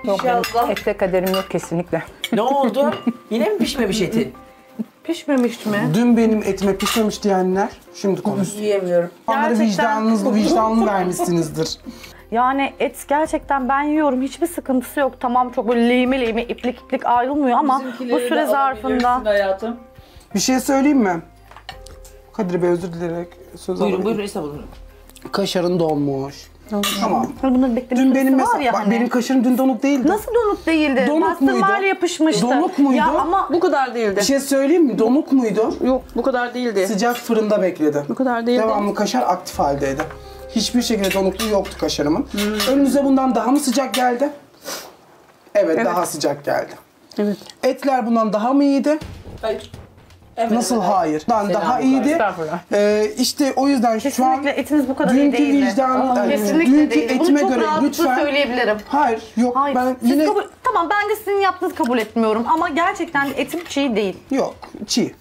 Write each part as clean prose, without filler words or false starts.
Yok, benim İnşallah. ette kaderim yok kesinlikle. Ne oldu? Yine mi pişmemiş etin? Pişmemiş mi? Dün benim etime pişmemiş diyenler şimdi konuşsun. Yiyemiyorum. Onları vicdanlı vermişsinizdir. Yani et gerçekten ben yiyorum. Hiçbir sıkıntısı yok. Tamam çok böyle lehime lehime iplik iplik ayrılmıyor ama bu süre zarfında... Hayatım. Bir şey söyleyeyim mi? Kadir Bey özür dileyerek söz Buyurun alayım. buyurun estağfurullah. Kaşarın donmuş. Tamam. Bunun beklemiş Dün benim süresi var mesela, ya bak hani. benim kaşarım dün donuk değildi. Nasıl donuk değildi? Donuk muydu? Pastırmayla yapışmıştı. Donuk muydu? Ya ama Bu kadar değildi. Bir şey söyleyeyim mi? Donuk muydu? Yok bu kadar değildi. Sıcak fırında bekledi. Bu kadar değildi. Devamlı kaşar aktif haldeydi. Hiçbir şekilde donukluğu yoktu kaşarımın. Önünüze bundan daha mı sıcak geldi? Evet, daha sıcak geldi. Evet. Etler bundan daha mı iyiydi? Hayır. Nasıl hayır? Bundan daha iyiydi. Estağfurullah. İşte o yüzden şu an kesinlikle etiniz bu kadar iyi dünkü değildi. vicdan, Kesinlikle dünkü değildi. Bunu etime çok göre rahatlıkla lütfen. söyleyebilirim. Hayır, yok Hayır. ben Siz yine tamam ben de sizin yaptığınızı kabul etmiyorum ama gerçekten etim çiğ değil. yok çiğ.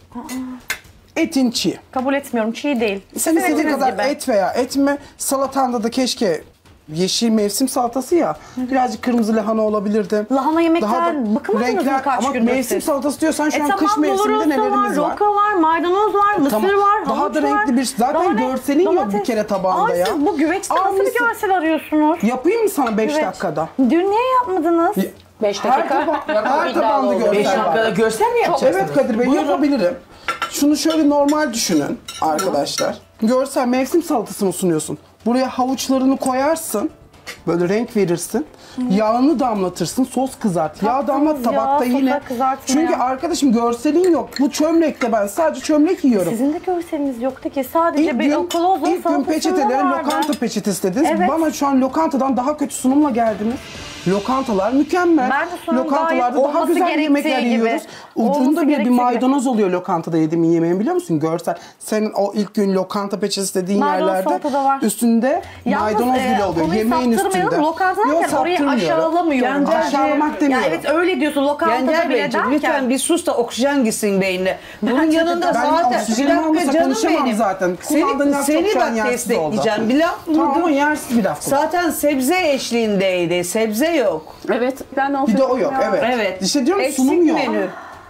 Etin çiğ. Kabul etmiyorum. Çiğ değil. Sen Sizin istediğin etiniz kadar gibi. et veya etme, salatanda da keşke yeşil mevsim salatası ya, birazcık kırmızı lahana olabilirdi. Lahana yemekten bıkmadınız mı kaç ama gündür mevsim siz? salatası diyorsan şu an Tamam, kış mevsiminde doğrusu nelerimiz var? Roka var, maydanoz var, mısır Tamam. var, Daha havuç da renkli var. bir zaten Daha ne? görselin yok Domates. bir kere tabağında Ay, ya. Siz bu güveçte nasıl bir Almışsın. görsel arıyorsunuz? Yapayım mı sana 5 Güveç. dakikada? Dün niye yapmadınız? 5 Her, dakika. her tabağında Beş görsel var. dakikada görsel mi yapacaksınız? Evet Kadir Bey, yapabilirim. Şunu şöyle normal düşünün arkadaşlar. Görsel mevsim salatasını sunuyorsun. Buraya havuçlarını koyarsın. Böyle renk verirsin. Yağını damlatırsın, sos kızart. Yağ damlat Tatlınız tabakta ya, yine. sosa kızartma Çünkü ya. arkadaşım görselin yok. Bu çömlekte ben sadece çömlek yiyorum. Sizin de görseliniz yoktu ki. Sadece bir kolozla ilk gün peçeteleri lokanta peçetesi dediniz. Evet. Bana şu an lokantadan daha kötü sunumla geldiniz. Lokantalar mükemmel. Ben de sunum Lokantalarda gayet daha olması güzel gerektiği yemekler gibi. yiyoruz. Olması Ucunda bir gerektiği maydanoz oluyor lokantada yediğim yemeğin, biliyor musun? Görsel. Senin o ilk gün lokanta peçetesi dediğin Maydanoz yerlerde salatada var. üstünde maydanoz bile oluyor. konuyu Yemeğin saptırmayalım. üstünde. Lokanta Yok, derken orayı saptırmıyorum. aşağılamıyorum. Aşağılamak demiyorum. Ya evet öyle diyorsun lokantada Gencer bile Beyciğim derken. lütfen bir sus da oksijen gitsin beynine. Bunun yanında Ben zaten oksijenim olmasa konuşamam zaten. Kullandığın laf çok Seni şu an bak yersiz oldu. destekleyeceğim. Bir laf Tamam ama buldum. yersiz bir laf bu. Zaten sebze eşliğindeydi. Sebze yok. Evet ben de Bir de o yok, evet. Evet. İşte diyorum Eksik sunum yok. menü.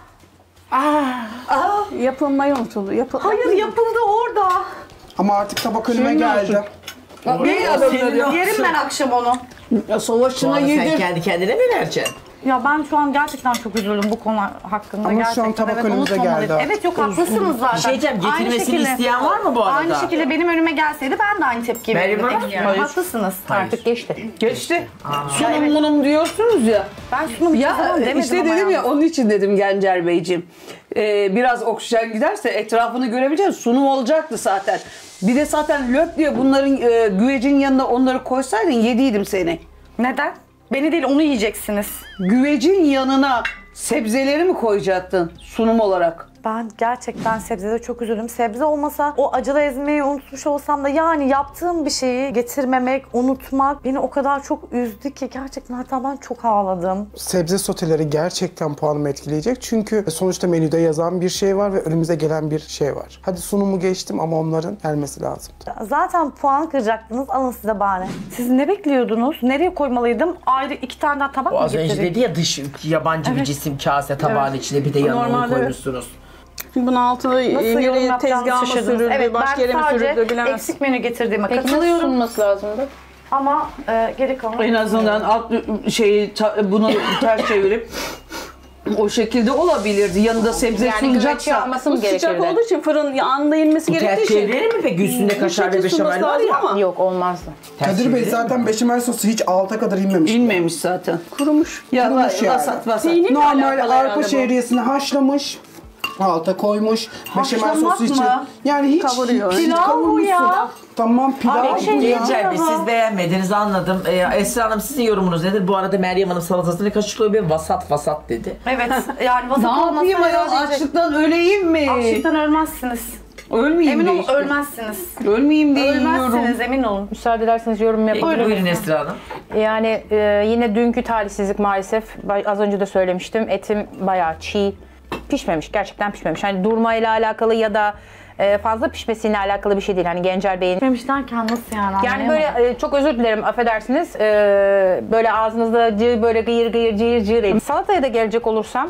yapılmayı unutuldu. Hayır yapıldı orada. Ama artık tabak önüme geldi. Yerim ben akşam onu. Ya savaşına Sonra sen yedir. kendi kendine mi vereceksin? Ya ben şu an gerçekten çok üzüldüm bu konu hakkında. Ama şu an gerçekten. tabak evet, önümüze unutmamalıyız. geldi. Evet yok haklısınız zaten. Bir şey diyeceğim, Aynı getirmesini şekilde- isteyen var mı bu arada? Aynı şekilde benim önüme gelseydi ben de aynı tepkiyi Meryem verirdim. Hanım? Evet, Hayır. haklısınız. Artık geçti. Geçti. Sunum munum diyorsunuz ya. Ben şunu bir Ya demedim işte ama dedim ya yalnız. onun için dedim Gencer Beyciğim. Biraz oksijen giderse etrafını görebileceğiz. Sunum olacaktı zaten. Bir de zaten löp diye bunların güvecin yanına onları koysaydın yediydim seni. Neden? Beni değil onu yiyeceksiniz. Güvecin yanına sebzeleri mi koyacaktın sunum olarak? Ben gerçekten sebzede çok üzüldüm. Sebze olmasa o acılı ezmeyi unutmuş olsam da yani yaptığım bir şeyi getirmemek, unutmak beni o kadar çok üzdü ki gerçekten hatta ben çok ağladım. Sebze soteleri gerçekten puanımı etkileyecek. Çünkü sonuçta menüde yazan bir şey var ve önümüze gelen bir şey var. Hadi sunumu geçtim ama onların gelmesi lazım. Zaten puan kıracaktınız alın size bahane. Siz ne bekliyordunuz? Nereye koymalıydım? Ayrı 2 tane daha tabak O mı az önce getireyim? dedi ya dış yabancı bir cisim kase tabağın içinde bir de yanına onu Normalde- koymuşsunuz. Çünkü bunun altına Nasıl yorum nereye yapacağınızı tezgaha mı şaşırdınız. sürüldü, Evet başka ben yere mi sürüldü sadece bilemez. eksik menü getirdiğime Peki nasıl katılıyorum. sunması lazımdı? Ama geri kalan... En azından alt şeyi bunu ters çevirip o şekilde olabilirdi. Yanında sebze Yani güveç sunacaksa. yağması Bu mı sıcak gerekirdi? olduğu için fırın anında yenmesi gerektiği Ters için. çevirir mi peki üstünde kaşar ve şekil beşamel sunması var lazım ya? ama Yok olmazdı. Ters Kadir Bey çevirir mi? zaten beşamel sosu hiç alta kadar inmemiş. İnmemiş zaten. kurumuş. Ya Kurumuş yani. vasat vasat. Peynirle Normal alakalı arpa herhalde bu. şehriyesini haşlamış. Alta koymuş. Beşamel Haşlamak sosu için. mı? Yani hiç Kavuruyor. hiç Pilav bu kavurmuşsun. ya. Tamam pilav Abi, bu şey ya. Gencer Bey siz beğenmediniz anladım. Esra Hanım sizin yorumunuz nedir? Bu arada Meryem Hanım salatasını kaşıklıyor bir vasat vasat dedi. Evet yani vasat Ne olmasa yapayım ayol diyecek. açlıktan öleyim mi? Açlıktan ölmezsiniz. Ölmeyeyim Emin de olun işte. ölmezsiniz. Ölmeyeyim diye yiyorum. Ölmezsiniz emin olun. Müsaade ederseniz yorum Peki, yapabilir buyurun miyim? Esra Hanım. Yani yine dünkü talihsizlik maalesef. Az önce de söylemiştim. Etim bayağı çiğ. Pişmemiş. Gerçekten pişmemiş. Hani durmayla alakalı ya da fazla pişmesiyle alakalı bir şey değil. Hani Gencer Bey'in. Pişmemiş derken nasıl yani? Yani Anlayamadım. böyle çok özür dilerim, affedersiniz. Böyle ağzınızda böyle gıyır gıyır cıyır cıyır değil. Salataya da gelecek olursam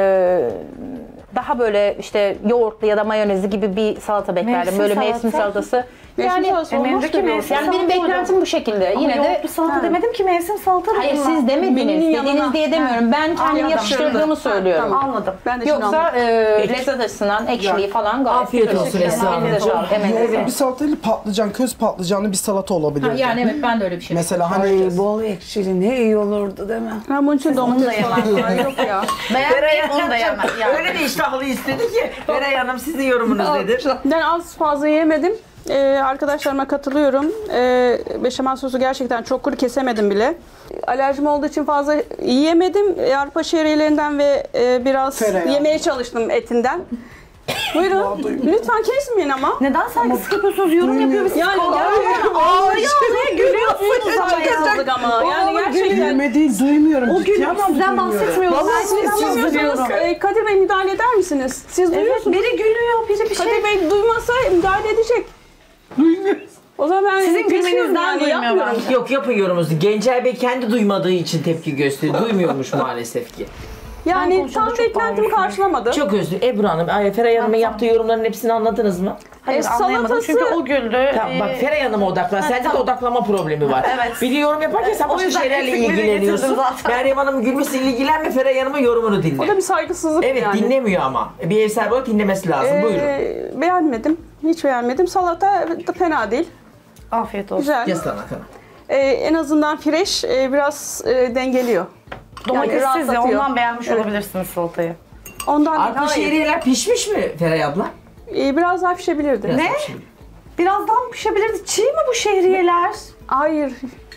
daha böyle işte yoğurtlu ya da mayonezli gibi bir salata beklerdim. Mevsim böyle salata. mevsim salatası. Yani Menüdeki mevsim Yani benim salata beklentim bu şekilde. Ama Yine de yoğurtlu salata demedim ki, mevsim salata dedim. hayır ben. siz demediniz. Menünün yanına. Dediniz diye demiyorum. Ben kendim Anladım. yapıştırdığımı söylüyorum. Anladım. Ben de şimdi Yoksa anladım. lezzet açısından ekşiliği falan gayet Afiyet güzel. olsun Esra Hanım. Elinize sağlık, emeğinize Yoğurtlu bir sağlık. salatayla patlıcan, köz patlıcanlı bir salata olabilir. Yani evet, ben de öyle bir şey. Mesela hani Ay bol ekşili ne iyi olurdu değil mi? Ben bunun için domates falan var. Yok ya. Beğenmeyip onu da yemem. Yani. Öyle de iştahlı istedi ki. Feray Hanım sizin yorumunuz nedir? Ben az fazla yemedim. Arkadaşlarıma katılıyorum. Beşamel sosu gerçekten çok kuru, kesemedim bile. Alerjim olduğu için fazla yiyemedim. Arpa şehriyelerinden ve biraz Tereyağı. yemeye çalıştım etinden. Buyurun. Lütfen kesmeyin ama. Neden saygısızlık yapıyorsunuz? Yorum yapıyor. Siz Yani gerçekten ağlaya ağlaya gülüyorsunuz ama ya. saygısızlık ama. Yani gerçekten. gülme değil, duymuyorum. O Ciddi gün anlamda sizden duymuyorum. bahsetmiyoruz. Vallahi Ben siz sizden duymuyorsanız bahsediyorum. Kadir Bey müdahale eder misiniz? Siz Evet, duyuyorsunuz. biri gülüyor, biri bir şey. Kadir Bey duymasa müdahale edecek. Duymuyoruz. O zaman ben Sizin kesiyorum gülmenizden yani, duymuyor yapmıyorum. bence. Yok, yapın yorumunuzu. Gencer Bey kendi duymadığı için tepki gösteriyor. Duymuyormuş maalesef ki. Yani konuşmada tam çok beklentimi bağırıyorsun. karşılamadı. Çok özür Ebru Hanım, Feray Hanım'ın yaptığı yorumların hepsini anladınız mı? Hayır, anlayamadım çünkü o güldü. Tamam bak, Feray Hanım'a odaklan. Sende de odaklanma problemi var. Evet. Bir de yorum yaparken sen O başka yüzden şeylerle eksikleri ilgileniyorsun. getirdim zaten. Meryem Hanım'ın gülmesiyle ilgilenme, Feray Hanım'ın yorumunu O dinle. da bir saygısızlık Evet, yani. dinlemiyor ama. Bir ev sahibi olarak dinlemesi lazım. Buyurun. Beğenmedim. Hiç beğenmedim. Salata da fena değil. Afiyet olsun. Güzel. Yaslan Hakan'a. En azından fresh, biraz dengeliyor. Domatessiz ya, rahatlatıyor. ondan beğenmiş olabilirsiniz salatayı. Ondan değil, Arpa hayır. şehriyeler pişmiş mi Feray abla? Biraz daha pişebilirdi. Biraz Ne? daha pişmiş. Birazdan pişebilirdi. Çiğ mi bu şehriyeler? Hayır.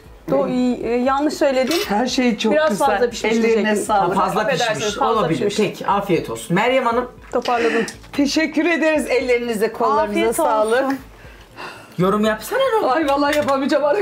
Yanlış söyledim. Her şey çok Biraz güzel. fazla pişmiş Ellerine diyecektim. sağlık. Fazla Affedersiniz, pişmiş. fazla Olabilir. pişmiş. Peki, afiyet olsun. Meryem Hanım, Toparladım. Teşekkür ederiz. Ellerinize, kollarınıza Afiyet sağlık. olsun. yorum yapsana ne olur? Ay vallahi yapamayacağım. Araya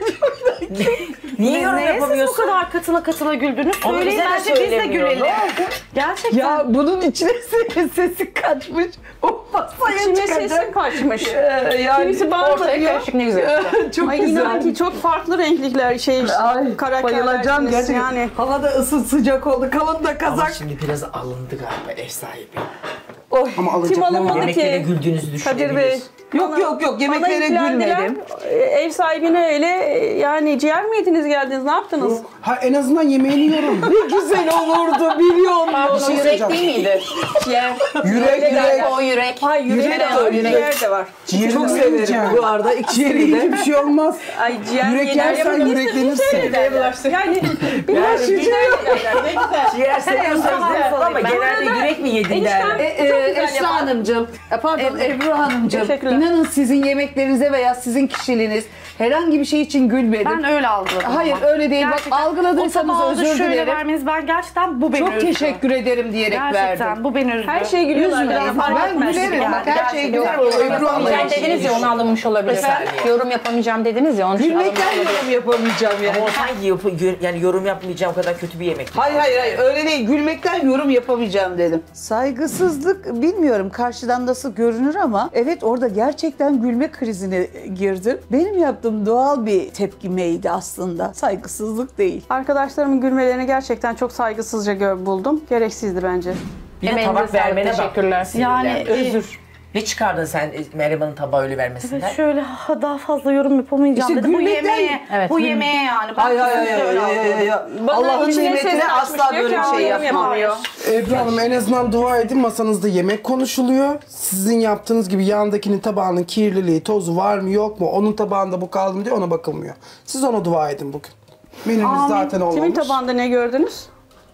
Niye yorum Neye siz bu yapamıyorsun? kadar katıla güldünüz? Onu Söyleyin, bize de bence biz de söylemiyor. gülelim. Gerçekten. Ya bunun içine sesi kaçmış. O masaya İçime çıkacak. sesim kaçmış. Yani Kimisi bana Ortaya bakıyor. karışık ne güzel. çok Ay güzel. inan ki çok farklı renklikler Ay bayılacağım karakterlersiniz gerçekten. yani. Havada sıcak oldu. Kalın da Ama kazak. şimdi biraz alındı galiba ev sahibi. Oy. Ama alacak Kim ne var? alamadı Yemeklere ki? güldüğünüzü Kadir düşünebilir. Bey. Yok yok yok yemeklere Bana yüklendiler. gülmedim. Ev sahibine öyle yani ciğer mi yediniz geldiniz, ne yaptınız? Ha, en azından yemeğini yorum. Ne güzel olurdu biliyor musun? Bir şey Yürek söyleyeceğim. değil miydi? Ciğer. Yürek. O yürek. Hayır yürek Yürek de de var, var, yürek. ciğer de var. Ciğeri Çok yiyeceğim. severim bu arada. İkisini de. Bir şey olmaz. Ay ciğer Yürek yenir, yersen yapılır. yüreklenirsin. Yani biraz Yani ciğer yerler, ne güzel. Ciğer seviyorsanız Evet, ama ben genelde burada yürek mi yedin eniştem- derler. Çok güzel Esra yapar. Hanımcığım, pardon Ebru Hanımcığım. Teşekkürler. İnanın sizin yemeklerinize veya sizin kişiliğiniz herhangi bir şey için gülmedim. Ben öyle algıladım. Hayır ama. öyle değil. Gerçekten. Bak algıladıysanız O tabağı özür şöyle dilerim. vermeniz, ben gerçekten bu beni Çok üzdü. teşekkür ederim diyerek Gerçekten verdim. bu beni üzdü. Her şeye gülüyorlar. Üzme. Yani, fark Ben etmez. gülerim. Bak her şeye güler Yok, oluyor. Ebru Hanım. Sen dediniz ya, onu alınmış olabilir. Efendim? Yorum yapamayacağım dediniz ya, onun için alınmış Gülmekten olabilir. yorum yapamayacağım yani. Ama o sanki yani yorum yapmayacağım kadar kötü bir yemek. Hayır öyle değil. Gülmekten yorum yapamayacağım dedim. Saygısızlık bilmiyorum karşıdan nasıl görünür ama evet orada gerçekten gülme krizine girdim. Benim yaptığım doğal bir tepkimeydi aslında. Saygısızlık değil. Arkadaşlarımın gülmelerini gerçekten çok saygısızca buldum. Gereksizdi bence. Bir de Emeğinize tabak sağlık, vermene bak. teşekkürler. Yani Özür. Ne çıkardın sen Meryem Hanım tabağı öyle vermesinden? şöyle daha fazla yorum yapamayacağım İşte dedim. Bu gülmekten- yemeğe, Evet. bu yemeğe yani. Ben kesinlikle öyle algıladım. Allah'ın içine nimetine ses asla açmış diyor böyle ki, bir şey yorum yapmam. yapamıyor. Ebru Hanım, en azından dua edin, masanızda yemek konuşuluyor. Sizin yaptığınız gibi yandakinin tabağının kirliliği, tozu var mı yok mu? Onun tabağında bu kaldı mı diye ona bakılmıyor. Siz ona dua edin bugün. Menünüz zaten olmamış. Kimin tabağında ne gördünüz?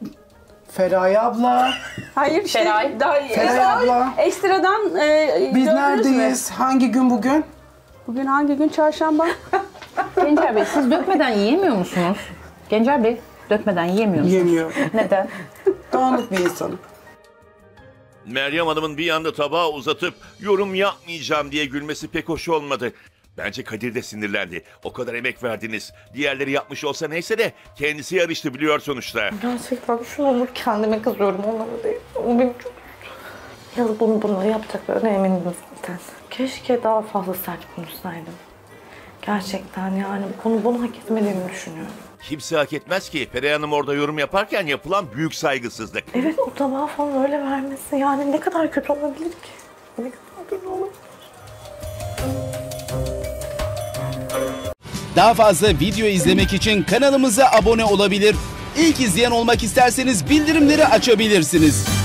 Feraye abla. Hayır işte Feray. daha Feray abla. ekstradan Biz gördünüz neredeyiz? Hangi gün bugün? mü? Bugün hangi gün? Çarşamba. Gencer Bey, siz dökmeden yiyemiyor musunuz? Gencer Bey, dökmeden yiyemiyor musunuz? Yemiyor. Neden? Dağınık bir insanım. Meryem Hanım'ın bir anda tabağı uzatıp yorum yapmayacağım diye gülmesi pek hoş olmadı. Bence Kadir de sinirlendi. O kadar emek verdiniz. Diğerleri yapmış olsa neyse de kendisi yarıştı biliyor sonuçta. Gerçekten şu an kendime kızıyorum, onlara değil. O benim çok Yazık bunu yapacaklarına eminim zaten. Keşke daha fazla sert konuşsaydım. Gerçekten yani bunu hak etmediğimi düşünüyorum. Kimse hak etmez ki. Feriha Hanım orada yorum yaparken yapılan büyük saygısızlık. Evet, o tabağı falan öyle vermesi yani ne kadar kötü olabilir ki? Ne kadar kötü olabilir? Daha fazla video izlemek için kanalımıza abone olabilir. İlk izleyen olmak isterseniz bildirimleri açabilirsiniz.